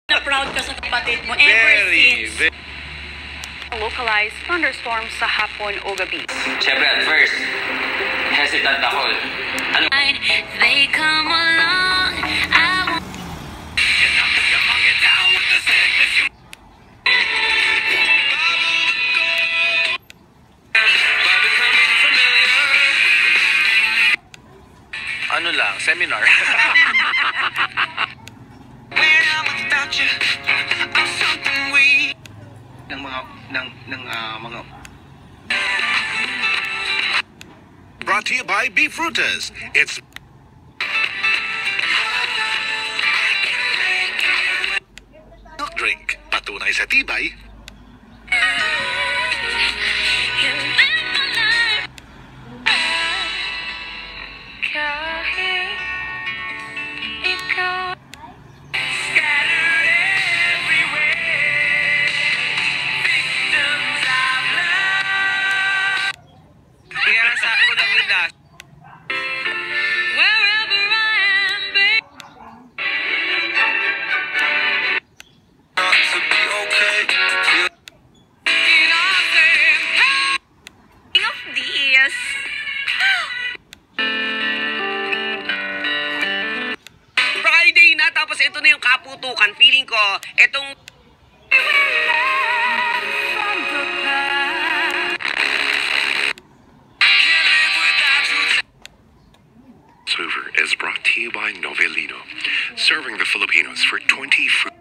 Na proud ka sa kapatid mo ever since. Localized thunderstorms sa hapon o gabi. Siyempre at first, hesitant ako. Ano? They come along, I want... Ano lang, seminar. mga Brought to you by Beef Frutas. It's milk drink. Patunay sa tibay. Friday na, tapos ito na yung kaputukan. Feeling ko, itong... Server is brought to you by Novelino, serving the Filipinos for 20 fruit.